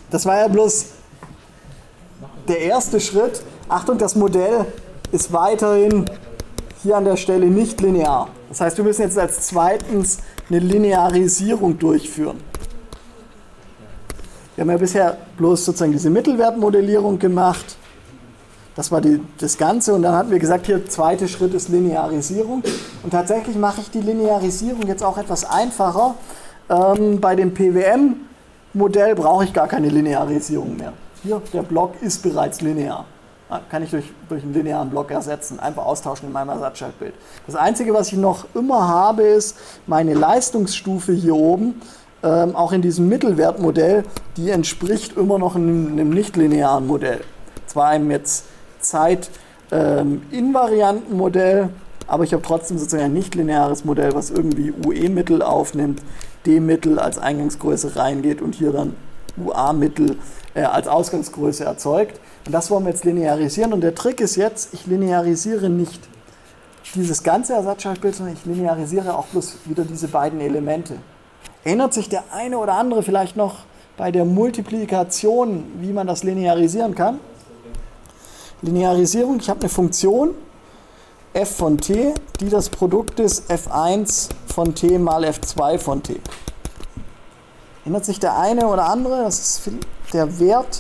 Das war ja bloß der erste Schritt. Achtung, das Modell ist weiterhin hier an der Stelle nicht linear. Das heißt, wir müssen jetzt als zweitens eine Linearisierung durchführen. Wir haben ja bisher bloß sozusagen diese Mittelwertmodellierung gemacht. Das war das Ganze und dann hatten wir gesagt, hier zweiter Schritt ist Linearisierung. Und tatsächlich mache ich die Linearisierung jetzt auch etwas einfacher. Bei dem PWM-Modell brauche ich gar keine Linearisierung mehr. Hier, der Block ist bereits linear. Kann ich durch einen linearen Block ersetzen, einfach austauschen in meinem Ersatzschaltbild. Das Einzige, was ich noch immer habe, ist meine Leistungsstufe hier oben, auch in diesem Mittelwertmodell, die entspricht immer noch einem nicht-linearen Modell. Zwar einem jetzt Zeit-invarianten Modell, aber ich habe trotzdem sozusagen ein nicht-lineares Modell, was irgendwie UE-Mittel aufnimmt, D-Mittel als Eingangsgröße reingeht und hier dann UA-Mittel als Ausgangsgröße erzeugt. Und das wollen wir jetzt linearisieren. Und der Trick ist jetzt, ich linearisiere nicht dieses ganze Ersatzschaltbild, sondern ich linearisiere auch bloß wieder diese beiden Elemente. Erinnert sich der eine oder andere vielleicht noch bei der Multiplikation, wie man das linearisieren kann? Linearisierung, ich habe eine Funktion, f von t, die das Produkt ist f1 von t mal f2 von t. Erinnert sich der eine oder andere, das ist der Wert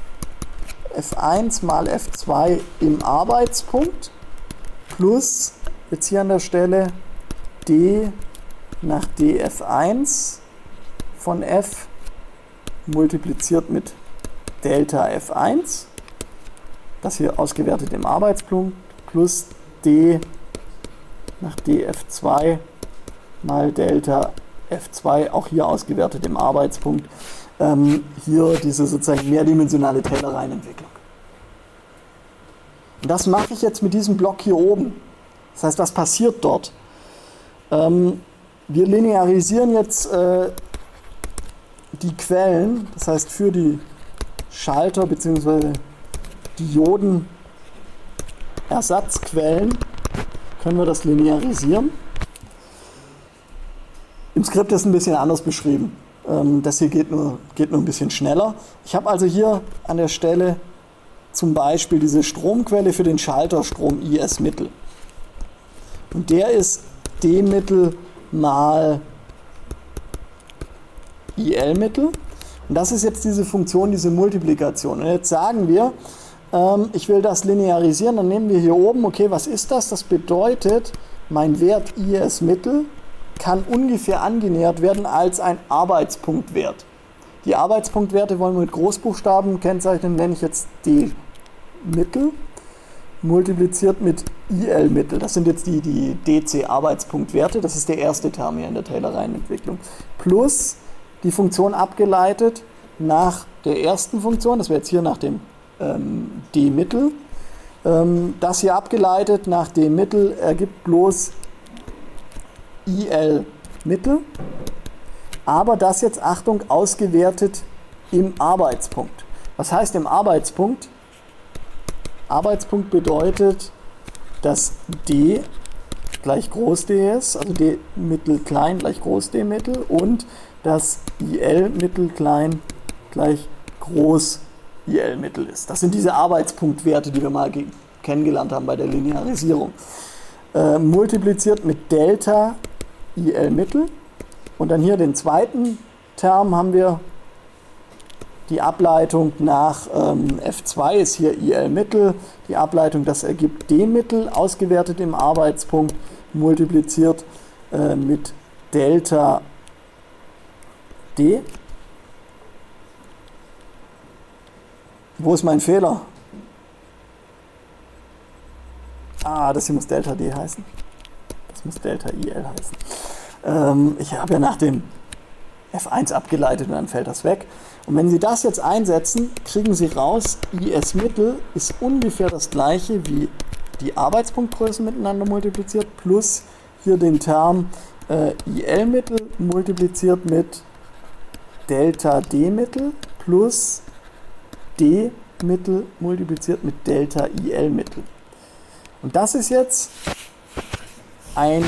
f1 mal f2 im Arbeitspunkt plus, jetzt hier an der Stelle, d nach df1 von f multipliziert mit Delta f1, das hier ausgewertet im Arbeitspunkt, plus d nach df2 mal Delta f2, auch hier ausgewertet im Arbeitspunkt. Hier diese sozusagen mehrdimensionale Taylor-Reihenentwicklung. Und das mache ich jetzt mit diesem Block hier oben. Das heißt, was passiert dort? Wir linearisieren jetzt die Quellen, das heißt für die Schalter bzw. Dioden-Ersatzquellen können wir das linearisieren. Im Skript ist ein bisschen anders beschrieben. Das hier geht nur ein bisschen schneller. Ich habe also hier an der Stelle zum Beispiel diese Stromquelle für den Schalterstrom IS-Mittel. Und der ist D-Mittel mal IL-Mittel. Und das ist jetzt diese Funktion, diese Multiplikation. Und jetzt sagen wir, ich will das linearisieren, dann nehmen wir hier oben, okay, was ist das? Das bedeutet, mein Wert IS-Mittel kann ungefähr angenähert werden als ein Arbeitspunktwert. Die Arbeitspunktwerte wollen wir mit Großbuchstaben kennzeichnen, nenne ich jetzt D-Mittel multipliziert mit IL-Mittel. Das sind jetzt die DC-Arbeitspunktwerte, das ist der erste Term hier in der Taylor-Reihenentwicklung. Plus die Funktion abgeleitet nach der ersten Funktion, das wäre jetzt hier nach dem D-Mittel. Das hier abgeleitet nach D-Mittel ergibt bloß IL-Mittel, aber das jetzt, Achtung, ausgewertet im Arbeitspunkt. Was heißt im Arbeitspunkt? Arbeitspunkt bedeutet, dass D gleich groß D ist, also D-Mittel klein gleich groß D-Mittel und dass IL-Mittel klein gleich groß IL-Mittel ist. Das sind diese Arbeitspunktwerte, die wir mal kennengelernt haben bei der Linearisierung. Multipliziert mit Delta IL-Mittel und dann hier den zweiten Term haben wir die Ableitung nach F2 ist hier IL-Mittel, die Ableitung, das ergibt D-Mittel, ausgewertet im Arbeitspunkt, multipliziert mit Delta D. Wo ist mein Fehler? Das hier muss Delta D heißen. Das muss Delta IL heißen. Ich habe ja nach dem F1 abgeleitet und dann fällt das weg. Und wenn Sie das jetzt einsetzen, kriegen Sie raus, IS-Mittel ist ungefähr das gleiche wie die Arbeitspunktgrößen miteinander multipliziert, plus hier den Term IL-Mittel multipliziert mit Delta D-Mittel plus D-Mittel multipliziert mit Delta IL-Mittel. Und das ist jetzt ein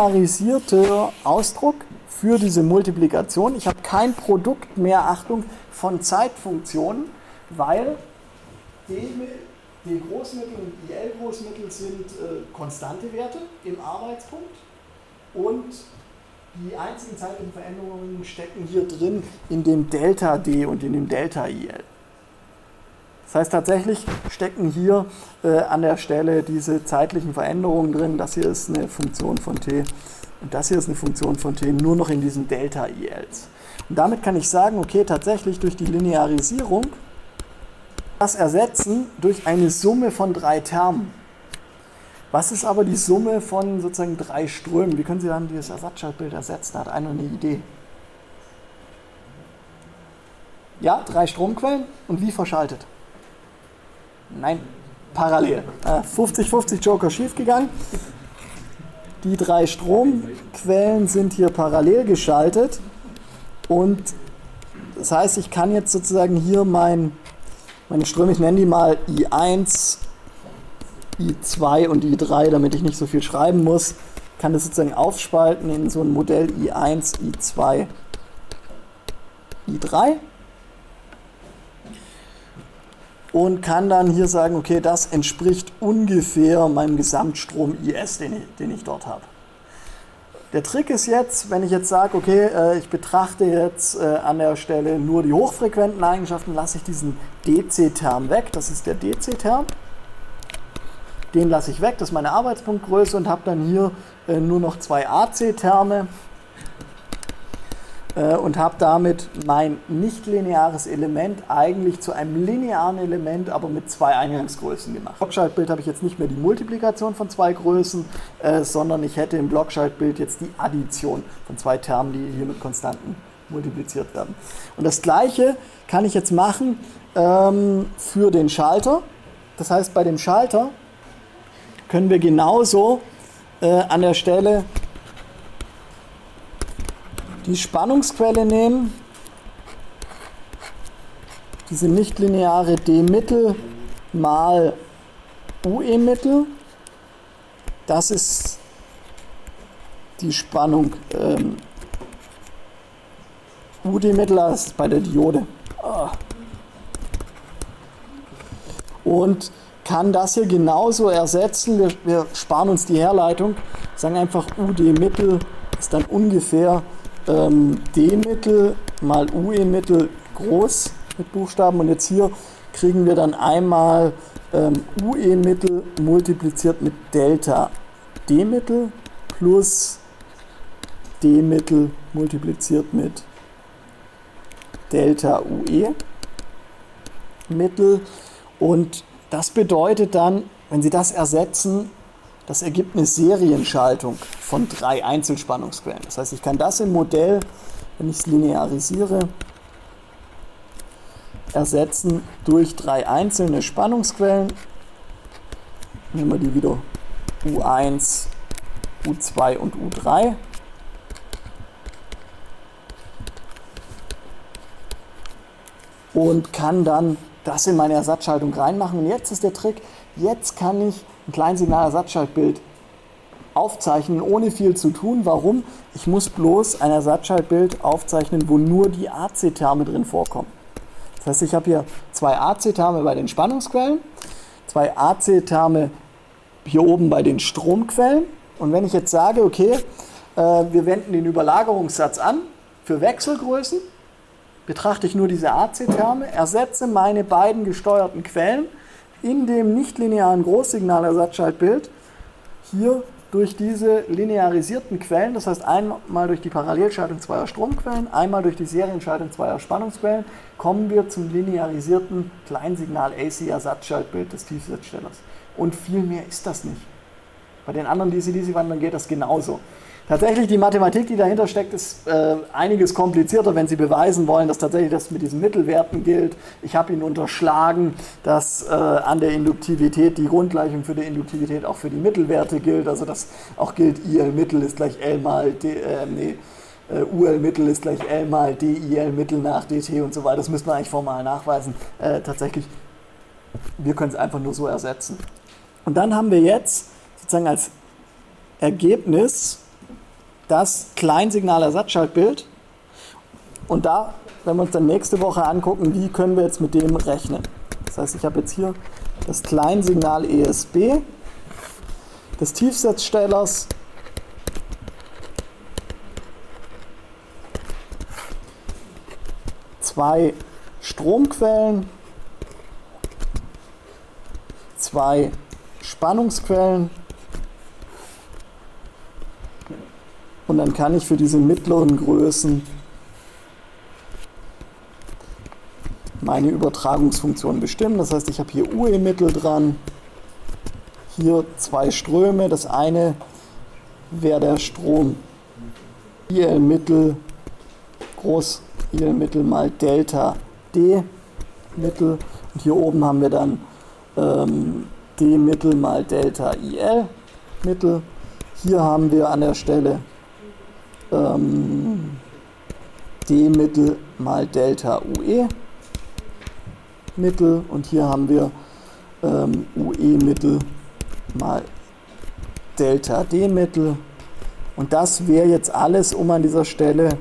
linearisierter Ausdruck für diese Multiplikation. Ich habe kein Produkt mehr, Achtung, von Zeitfunktionen, weil D-Großmittel und IL-Großmittel sind konstante Werte im Arbeitspunkt und die einzigen zeitlichen Veränderungen stecken hier drin in dem Delta D und in dem Delta IL. Das heißt, tatsächlich stecken hier an der Stelle diese zeitlichen Veränderungen drin. Das hier ist eine Funktion von t und das hier ist eine Funktion von t, nur noch in diesen Delta ILs. Und damit kann ich sagen, okay, tatsächlich durch die Linearisierung das ersetzen durch eine Summe von 3 Termen. Was ist aber die Summe von sozusagen 3 Strömen? Wie können Sie dann dieses Ersatzschaltbild ersetzen? Hat einer eine Idee? Ja, 3 Stromquellen und wie verschaltet? Nein, parallel. 50-50 Joker schief gegangen. Die 3 Stromquellen sind hier parallel geschaltet und das heißt, ich kann jetzt sozusagen hier meine Ströme, ich nenne die mal I1, I2 und I3, damit ich nicht so viel schreiben muss, kann das sozusagen aufspalten in so ein Modell I1, I2, I3 und kann dann hier sagen, okay, das entspricht ungefähr meinem Gesamtstrom IS, den ich dort habe. Der Trick ist jetzt, wenn ich jetzt sage, okay, ich betrachte jetzt an der Stelle nur die hochfrequenten Eigenschaften, lasse ich diesen DC-Term weg, das ist der DC-Term. Den lasse ich weg, das ist meine Arbeitspunktgröße und habe dann hier nur noch 2 AC-Terme und habe damit mein nicht-lineares Element eigentlich zu einem linearen Element, aber mit 2 Eingangsgrößen gemacht. Im Blockschaltbild habe ich jetzt nicht mehr die Multiplikation von 2 Größen, sondern ich hätte im Blockschaltbild jetzt die Addition von 2 Termen, die hier mit Konstanten multipliziert werden. Und das Gleiche kann ich jetzt machen für den Schalter. Das heißt, bei dem Schalter können wir genauso an der Stelle die Spannungsquelle nehmen, diese nichtlineare D-Mittel mal UE-Mittel, das ist die Spannung UD-Mittel, das ist bei der Diode. Und kann das hier genauso ersetzen, wir sparen uns die Herleitung, sagen einfach UD-Mittel ist dann ungefähr D-Mittel mal UE-Mittel groß mit Buchstaben und jetzt hier kriegen wir dann einmal UE-Mittel multipliziert mit Delta D-Mittel plus D-Mittel multipliziert mit Delta UE-Mittel und das bedeutet dann, wenn Sie das ersetzen, das ergibt eine Serienschaltung von 3 Einzelspannungsquellen. Das heißt, ich kann das im Modell, wenn ich es linearisiere, ersetzen durch 3 einzelne Spannungsquellen. Nehmen wir die wieder U1, U2 und U3. Und kann dann das in meine Ersatzschaltung reinmachen. Und jetzt ist der Trick, jetzt kann ich ein Kleinsignalersatzschaltbild aufzeichnen, ohne viel zu tun. Warum? Ich muss bloß ein Ersatzschaltbild aufzeichnen, wo nur die AC-Terme drin vorkommen. Das heißt, ich habe hier 2 AC-Terme bei den Spannungsquellen, 2 AC-Terme hier oben bei den Stromquellen. Und wenn ich jetzt sage, okay, wir wenden den Überlagerungssatz an für Wechselgrößen, betrachte ich nur diese AC-Terme, ersetze meine beiden gesteuerten Quellen in dem nichtlinearen Großsignalersatzschaltbild hier durch diese linearisierten Quellen, das heißt einmal durch die Parallelschaltung zweier Stromquellen, einmal durch die Serienschaltung zweier Spannungsquellen, kommen wir zum linearisierten Kleinsignal-AC-Ersatzschaltbild des Tiefsetzstellers. Und viel mehr ist das nicht. Bei den anderen DC-DC-Wandlern geht das genauso. Tatsächlich die Mathematik, die dahinter steckt, ist einiges komplizierter, wenn Sie beweisen wollen, dass tatsächlich das mit diesen Mittelwerten gilt. Ich habe Ihnen unterschlagen, dass an der Induktivität die Grundgleichung für die Induktivität auch für die Mittelwerte gilt. Also dass auch gilt, IL-Mittel ist gleich L mal UL-Mittel ist gleich L mal DIL-Mittel nach DT und so weiter. Das müssen wir eigentlich formal nachweisen. Tatsächlich, wir können es einfach nur so ersetzen. Und dann haben wir jetzt sozusagen als Ergebnis das Kleinsignalersatzschaltbild Und da, wenn wir uns dann nächste Woche angucken, wie können wir jetzt mit dem rechnen. Das heißt, ich habe jetzt hier das Kleinsignal ESB des Tiefsetzstellers zwei Stromquellen, zwei Spannungsquellen und dann kann ich für diese mittleren Größen meine Übertragungsfunktion bestimmen. Das heißt, ich habe hier UE-Mittel dran, hier zwei Ströme. Das eine wäre der Strom IL-Mittel groß IL-Mittel mal Delta D-Mittel. Und hier oben haben wir dann D-Mittel mal Delta IL-Mittel. Hier haben wir an der Stelle D-Mittel mal Delta UE-Mittel. Und hier haben wir UE-Mittel mal Delta D-Mittel. Und das wäre jetzt alles, um an dieser Stelle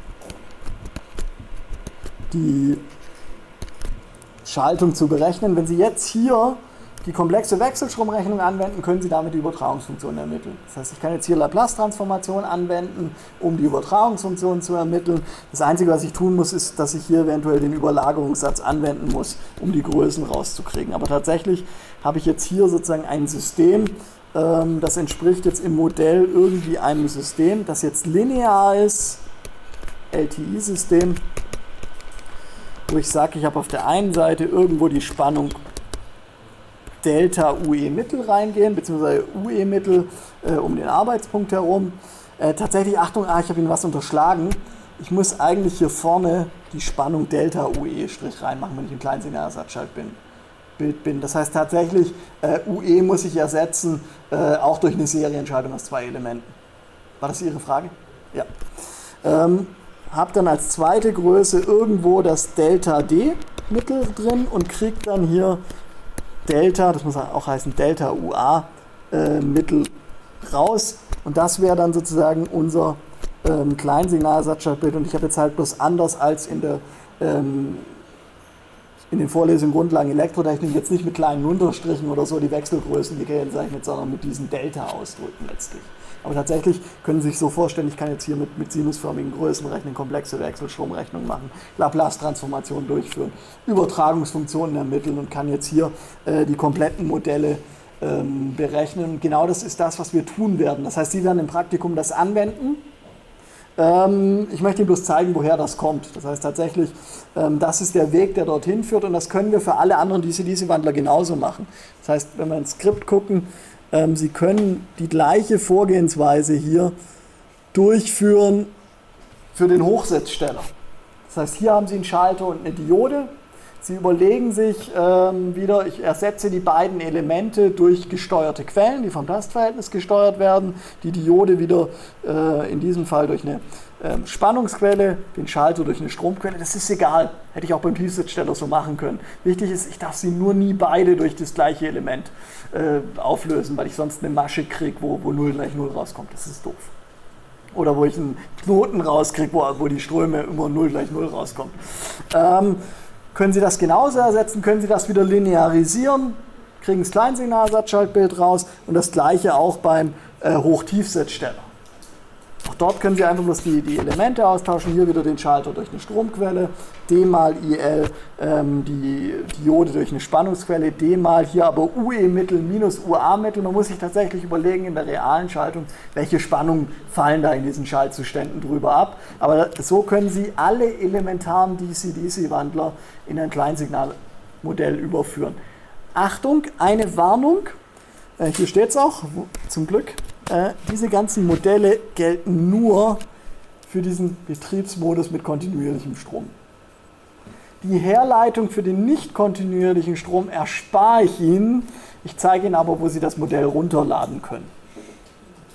die Schaltung zu berechnen. Wenn Sie jetzt hier die komplexe Wechselstromrechnung anwenden, können Sie damit die Übertragungsfunktion ermitteln. Das heißt, ich kann jetzt hier Laplace-Transformation anwenden, um die Übertragungsfunktion zu ermitteln. Das Einzige, was ich tun muss, ist, dass ich hier eventuell den Überlagerungssatz anwenden muss, um die Größen rauszukriegen. Aber tatsächlich habe ich jetzt hier sozusagen ein System, das entspricht jetzt im Modell irgendwie einem System, das jetzt linear ist, LTI-System, wo ich sage, ich habe auf der einen Seite irgendwo die Spannung Delta UE-Mittel reingehen, beziehungsweise UE-Mittel um den Arbeitspunkt herum. Tatsächlich, Achtung, ich habe Ihnen was unterschlagen. Ich muss eigentlich hier vorne die Spannung Delta UE' reinmachen, wenn ich im Kleinsignalersatzschaltbild bin. Das heißt tatsächlich, UE muss ich ersetzen, auch durch eine Serienschaltung aus zwei Elementen. War das Ihre Frage? Ja. Habe dann als zweite Größe irgendwo das Delta D-Mittel drin und kriege dann hier Delta, das muss auch heißen Delta UA Mittel raus. Und das wäre dann sozusagen unser Kleinsignalersatzschaltbild. Und ich habe jetzt halt bloß anders als in den Vorlesungen Grundlagen Elektrotechnik jetzt nicht mit kleinen Unterstrichen oder so die Wechselgrößen gekennzeichnet, sondern mit diesen Delta ausdrücken letztlich. Aber tatsächlich können Sie sich so vorstellen, ich kann jetzt hier mit sinusförmigen Größen rechnen, komplexe Wechselstromrechnungen machen, Laplace-Transformationen durchführen, Übertragungsfunktionen ermitteln und kann jetzt hier die kompletten Modelle berechnen. Und genau das ist das, was wir tun werden. Das heißt, Sie werden im Praktikum das anwenden. Ich möchte Ihnen bloß zeigen, woher das kommt. Das heißt tatsächlich, das ist der Weg, der dorthin führt und das können wir für alle anderen DC-DC-Wandler genauso machen. Das heißt, wenn wir ins Skript gucken, Sie können die gleiche Vorgehensweise hier durchführen für den Hochsetzsteller. Das heißt, hier haben Sie einen Schalter und eine Diode. Sie überlegen sich wieder, ich ersetze die beiden Elemente durch gesteuerte Quellen, die vom Tastverhältnis gesteuert werden. Die Diode wieder in diesem Fall durch eine Spannungsquelle, den Schalter durch eine Stromquelle. Das ist egal, hätte ich auch beim Tiefsetzsteller so machen können. Wichtig ist, ich darf sie nur nie beide durch das gleiche Element auflösen, weil ich sonst eine Masche kriege, wo 0 gleich 0 rauskommt. Das ist doof. Oder wo ich einen Knoten rauskriege, wo die Ströme immer 0 gleich 0 rauskommt. Können Sie das genauso ersetzen, können Sie das wieder linearisieren, kriegen das Kleinsignalersatzschaltbild raus und das gleiche auch beim Hochtiefsetzsteller. Auch dort können Sie einfach bloß die Elemente austauschen, hier wieder den Schalter durch eine Stromquelle, D mal IL, die Diode durch eine Spannungsquelle, D mal hier aber UE-Mittel minus UA-Mittel. Man muss sich tatsächlich überlegen in der realen Schaltung, welche Spannungen fallen da in diesen Schaltzuständen drüber ab. Aber so können Sie alle elementaren DC-DC-Wandler in ein Kleinsignalmodell überführen. Achtung, eine Warnung, hier steht es auch, zum Glück. Diese ganzen Modelle gelten nur für diesen Betriebsmodus mit kontinuierlichem Strom. Die Herleitung für den nicht kontinuierlichen Strom erspare ich Ihnen. Ich zeige Ihnen aber, wo Sie das Modell runterladen können.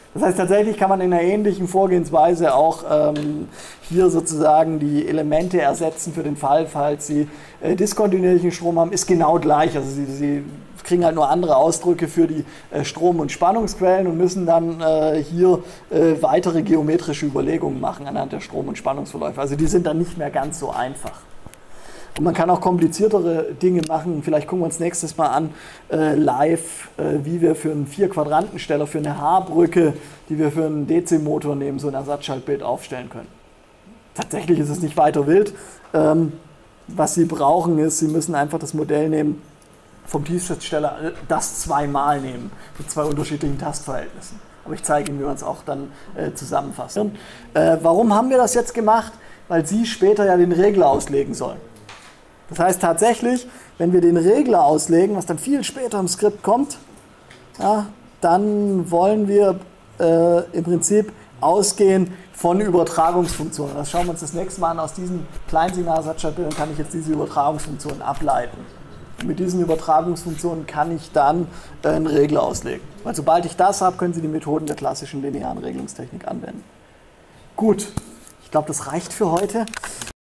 Das heißt, tatsächlich kann man in einer ähnlichen Vorgehensweise auch hier sozusagen die Elemente ersetzen für den Fall, falls Sie diskontinuierlichen Strom haben, ist genau gleich. Also Sie kriegen halt nur andere Ausdrücke für die Strom- und Spannungsquellen und müssen dann hier weitere geometrische Überlegungen machen anhand der Strom- und Spannungsverläufe. Also die sind dann nicht mehr ganz so einfach. Und man kann auch kompliziertere Dinge machen. Vielleicht gucken wir uns nächstes Mal an, live, wie wir für einen 4-Quadrantensteller, für eine H-Brücke, die wir für einen DC-Motor nehmen, so ein Ersatzschaltbild aufstellen können. Tatsächlich ist es nicht weiter wild. Was Sie brauchen ist, Sie müssen einfach das Modell nehmen, vom Tiefschaltsteller das zweimal nehmen, mit 2 unterschiedlichen Tastverhältnissen. Aber ich zeige Ihnen, wie man es auch dann zusammenfasst. Warum haben wir das jetzt gemacht? Weil Sie später ja den Regler auslegen sollen. Das heißt tatsächlich, wenn wir den Regler auslegen, was dann viel später im Skript kommt, ja, dann wollen wir im Prinzip ausgehen von Übertragungsfunktionen. Das schauen wir uns das nächste Mal an. Aus diesen Kleinsignal-Ersatzschaltbildern kann ich jetzt diese Übertragungsfunktionen ableiten. Und mit diesen Übertragungsfunktionen kann ich dann einen Regler auslegen. Weil sobald ich das habe, können Sie die Methoden der klassischen linearen Regelungstechnik anwenden. Gut, ich glaube, das reicht für heute.